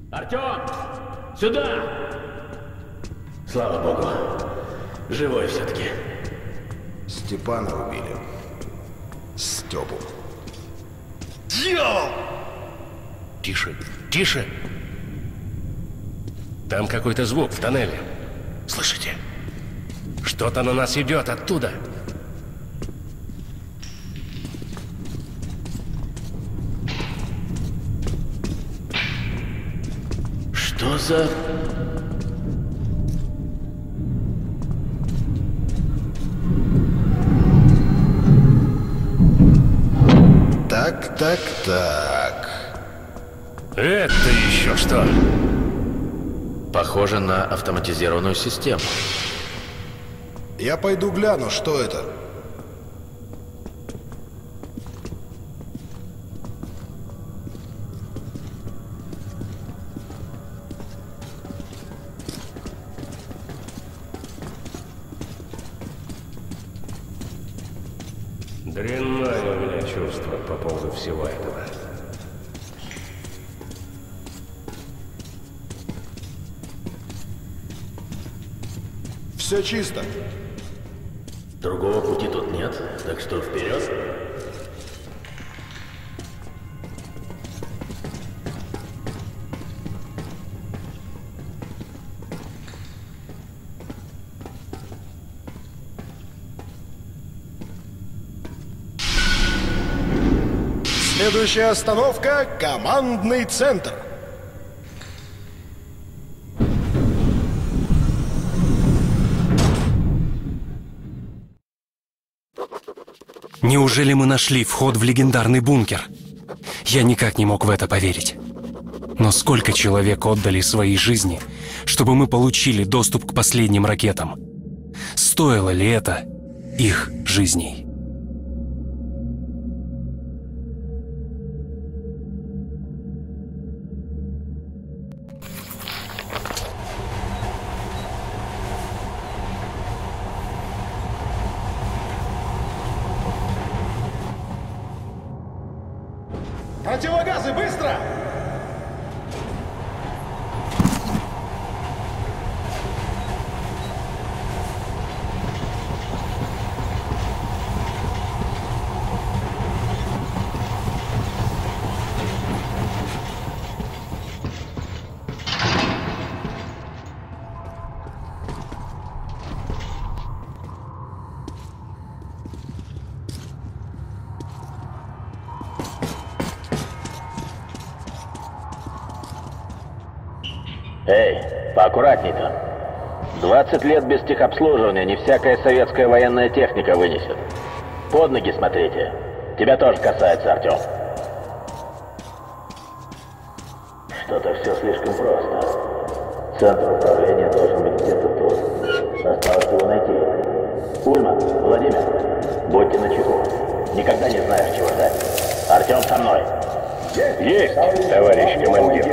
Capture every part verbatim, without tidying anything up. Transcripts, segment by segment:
Артем! Сюда! Слава богу, живой все-таки. Степана убили. Степу. Дьявол! Тише, тише! Там какой-то звук в тоннеле. Слышите? Что-то на нас идет оттуда. Что за... Так, так, так. Это еще что? Похоже на автоматизированную систему. Я пойду гляну, что это. Дрянное у меня чувство по поводу всего этого. Все чисто. Другого пути тут нет, так что вперед. Следующая остановка — командный центр. Неужели мы нашли вход в легендарный бункер? Я никак не мог в это поверить. Но сколько человек отдали свои жизни, чтобы мы получили доступ к последним ракетам? Стоило ли это их жизней? Противогазы, быстро! Эй, поаккуратней там. двадцать лет без техобслуживания не всякая советская военная техника вынесет. Под ноги смотрите. Тебя тоже касается, Артем. Что-то все слишком просто. Центр управления должен быть где-то тут. Осталось его найти. Ульман, Владимир, будьте начеку. Никогда не знаешь, чего ждать. Артем со мной. Есть, товарищ командир.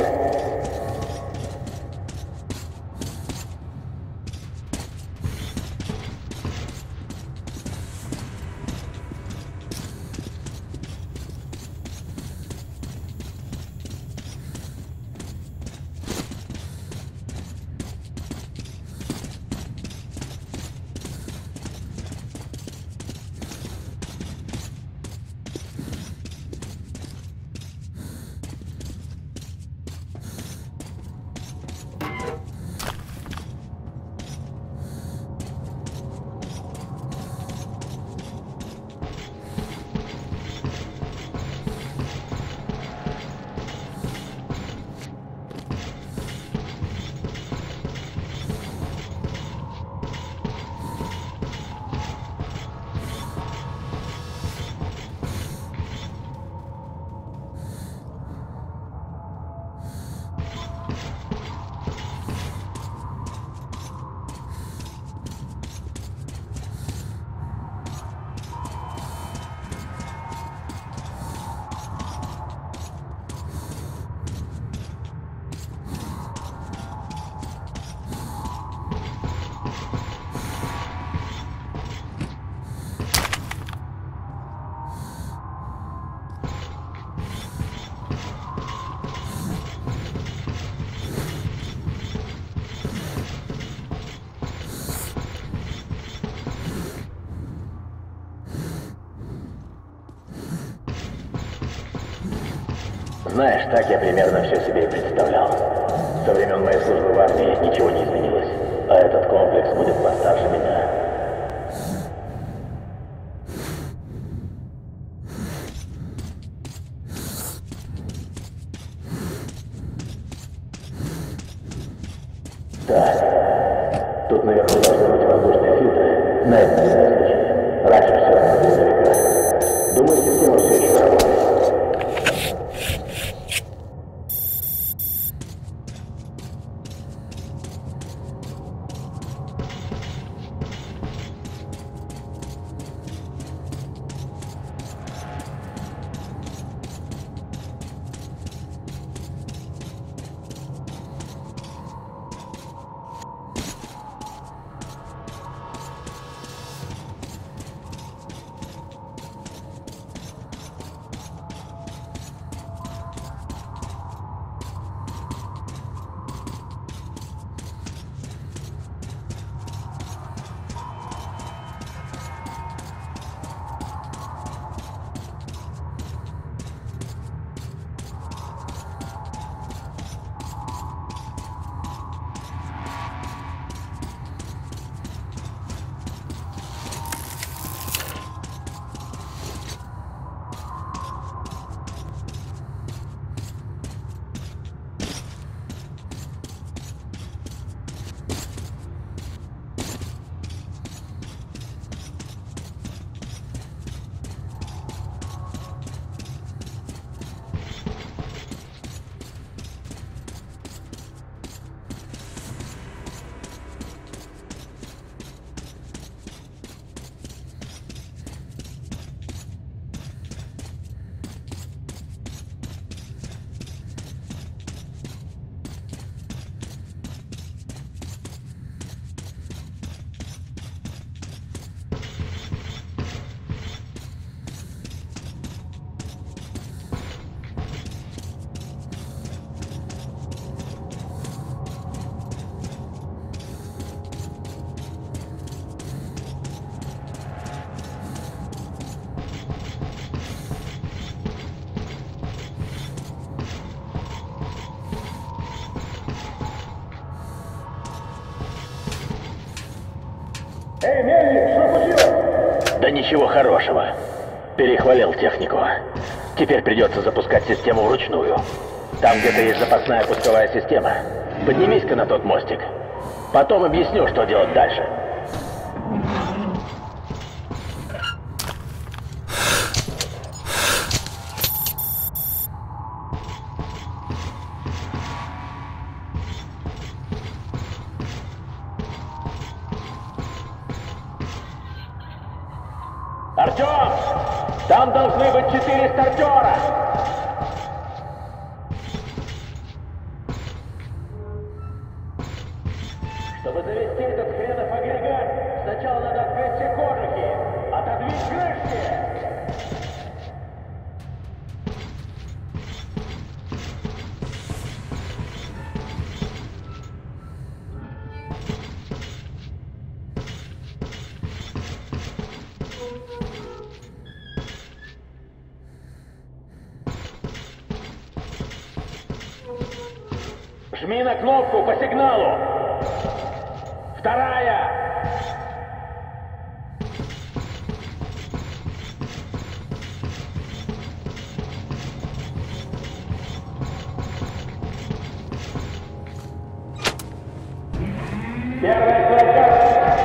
Знаешь, так я примерно все себе и представлял. Со времен моей службы в армии ничего не изменилось. А этот комплекс будет постарше меня. Так, тут наверху должны быть воздушные фильтры. На это не знаю случай. Раньше все работало на века. Думаю, система все еще работает. Эй, мельник, что случилось? Да ничего хорошего. Перехвалил технику. Теперь придется запускать систему вручную. Там где-то есть запасная пусковая система. Поднимись-ка на тот мостик. Потом объясню, что делать дальше. Артем! Там должны быть четыре стартера! Чтобы завести этот хренов агрегат, сначала надо открыть все кожухи. Отодвинь крышки! Жми на кнопку по сигналу. Вторая. Первая кнопка.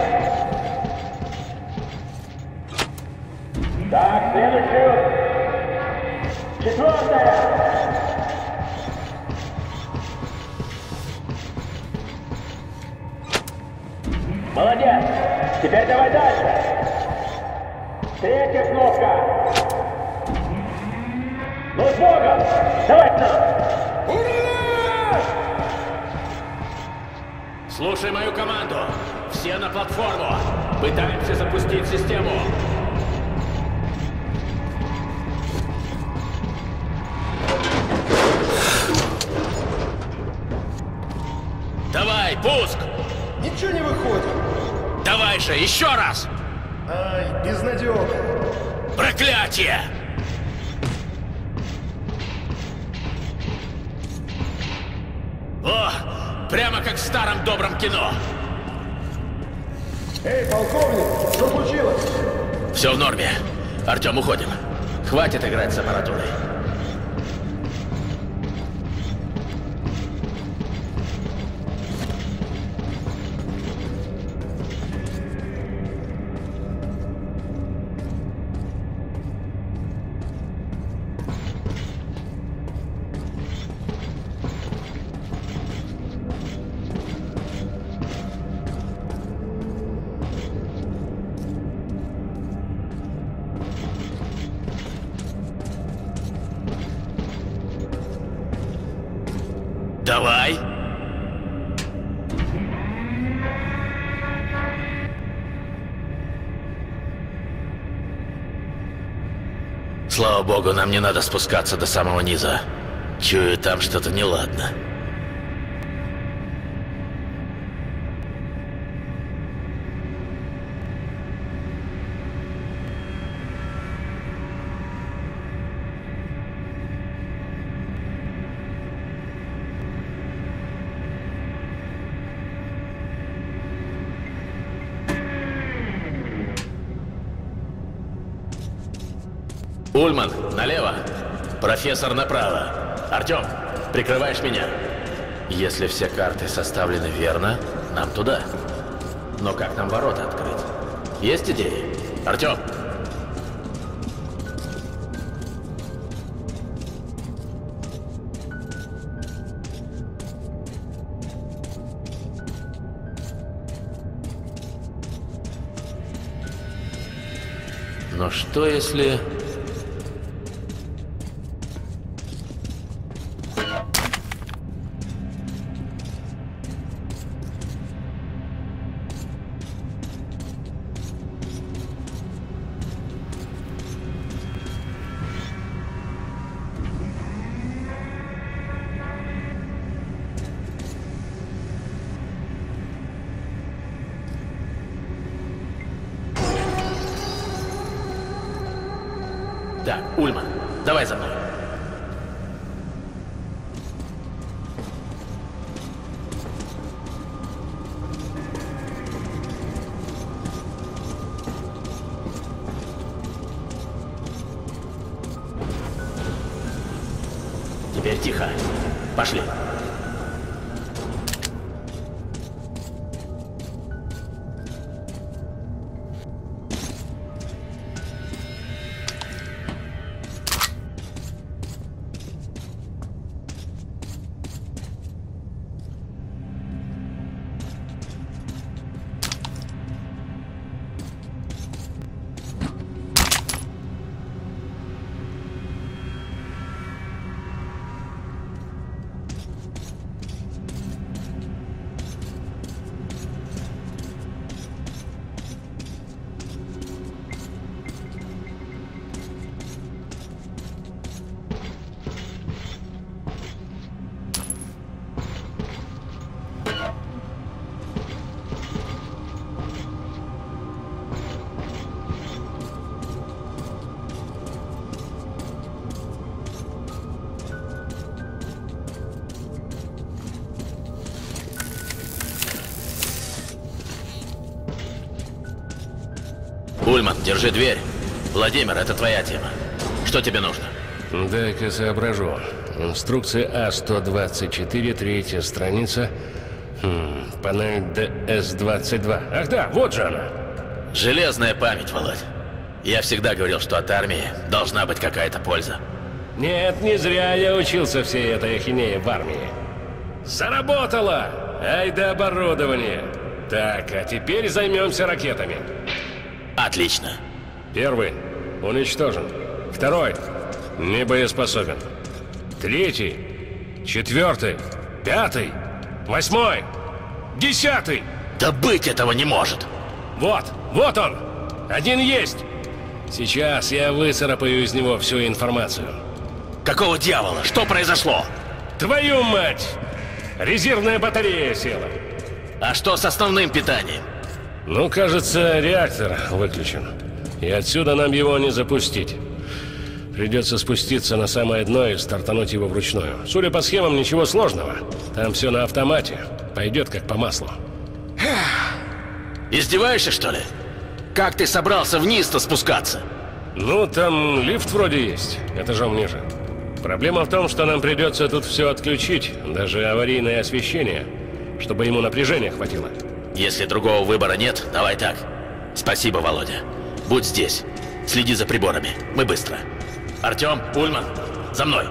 Так, следующую. Четвертая. Молодец! Теперь давай дальше! Третья кнопка! Ну с Богом! Давай к нам! Ура! Слушай мою команду! Все на платформу! Пытаемся запустить систему! Давай, пуск! Ничего не выходит. Давай же, еще раз! Ай, безнадежно. Проклятие! как в старом добром кино. Эй, полковник, что случилось? Все в норме. Артем, уходим. Хватит играть с аппаратурой. Давай. Слава богу, нам не надо спускаться до самого низа. Чую, там что-то неладно. Ульман, налево. Профессор направо. Артем, прикрываешь меня. Если все карты составлены верно, нам туда. Но как нам ворота открыть? Есть идеи? Артем! Но что если... Так, Ульман, давай за мной. Теперь тихо. Пошли. Ульман, держи дверь. Владимир, это твоя тема. Что тебе нужно? Дай-ка соображу. Инструкция А сто двадцать четыре, третья страница. Хм, панель Д С двадцать два. Ах да, вот же она. Железная память, Володь. Я всегда говорил, что от армии должна быть какая-то польза. Нет, не зря я учился всей этой ахинее в армии. Заработало! Ай да оборудование! Так, а теперь займемся ракетами. Отлично. Первый уничтожен. Второй не боеспособен. Третий, четвертый, пятый, восьмой, десятый. Да быть этого не может. Вот, вот он. Один есть. Сейчас я выцарапаю из него всю информацию. Какого дьявола? Что произошло? Твою мать! Резервная батарея села. А что с основным питанием? Ну, кажется, реактор выключен. И отсюда нам его не запустить. Придется спуститься на самое дно и стартануть его вручную. Судя по схемам, ничего сложного. Там все на автомате. пойдет как по маслу. Издеваешься, что ли? Как ты собрался вниз-то спускаться? Ну, там лифт вроде есть, этажом ниже. Проблема в том, что нам придется тут все отключить, даже аварийное освещение, чтобы ему напряжения хватило. Если другого выбора нет, давай так. Спасибо, Володя. Будь здесь. Следи за приборами. Мы быстро. Артем, Ульман, за мной.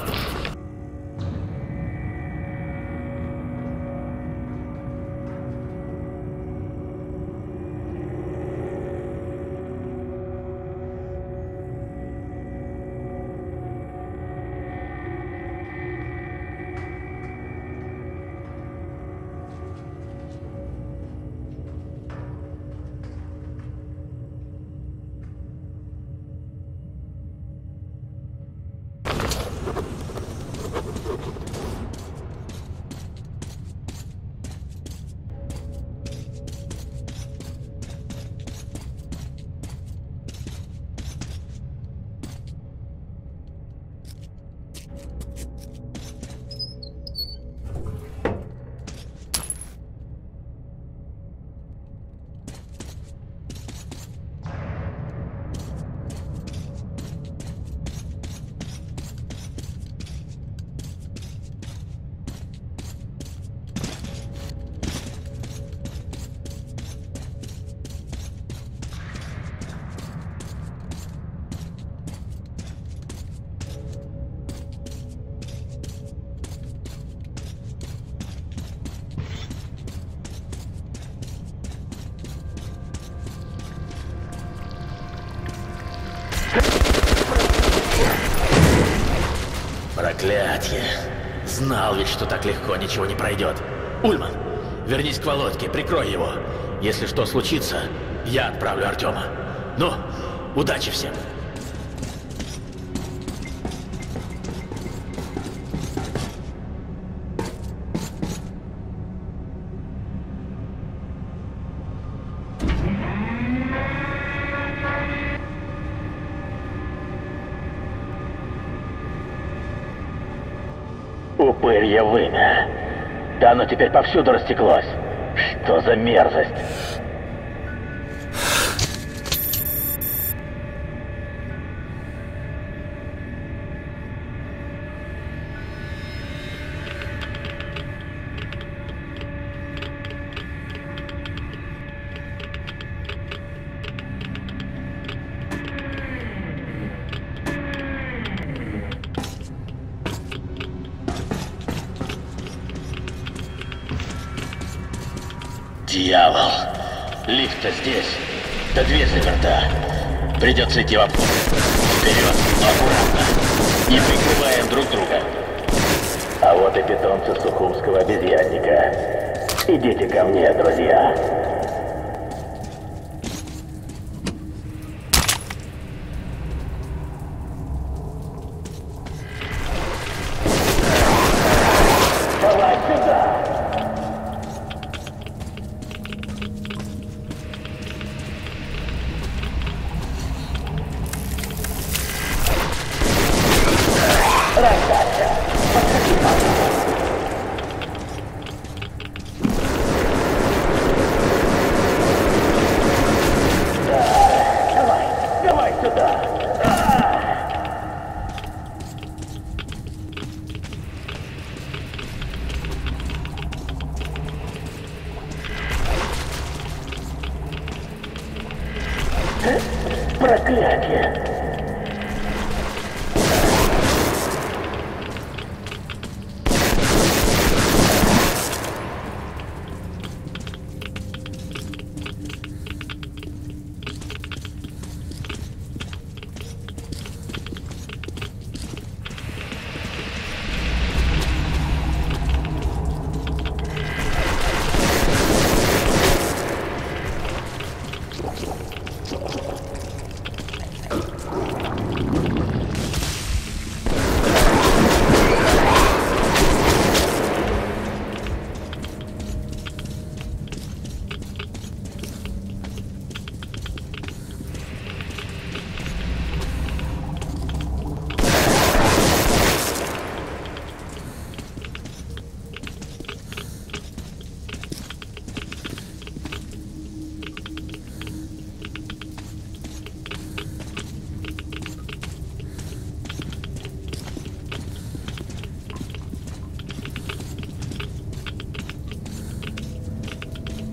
Проклятье. Знал ведь, что так легко ничего не пройдет. Ульман, вернись к Володьке, прикрой его. Если что случится, я отправлю Артема. Ну, удачи всем. Упырье вымя. Да оно теперь повсюду растеклось. Что за мерзость? Дьявол. Лифт-то здесь. Да дверь заперта. Придется идти в обход. Вперед, но аккуратно. Не прикрываем друг друга. А вот и питомцы сухумского обезьянника. Идите ко мне, друзья. Давай сюда! Проклятие!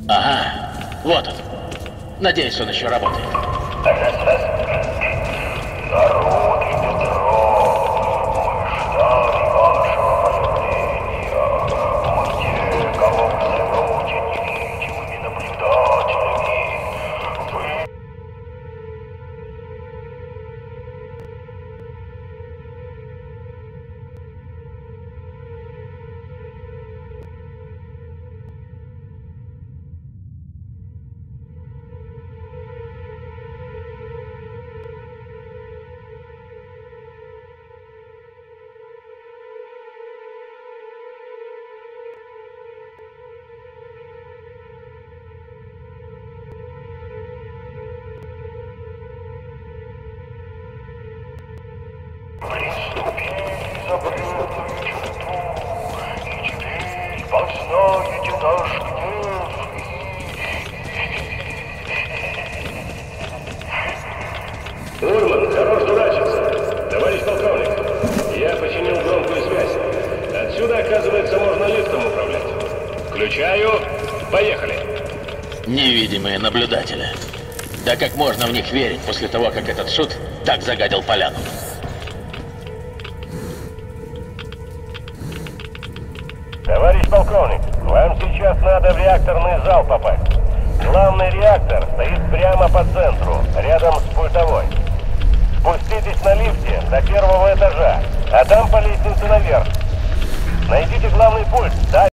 Ага, вот он. Надеюсь, он еще работает. Дороги Петров, мы ждали вашего появления. Мы те, кого вы зовете невидимыми наблюдателями. Вы... Приступили запретную черту, и теперь познаете наш гнев. Урман, хорош дурачиться. Товарищ полковник, я починил громкую связь. Отсюда, оказывается, можно лифтом управлять. Включаю. Поехали. Невидимые наблюдатели. Да как можно в них верить после того, как этот шут так загадил поляну? Товарищ полковник, вам сейчас надо в реакторный зал попасть. Главный реактор стоит прямо по центру, рядом с пультовой. Спуститесь на лифте до первого этажа, а там по лестнице наверх. Найдите главный пульт, да?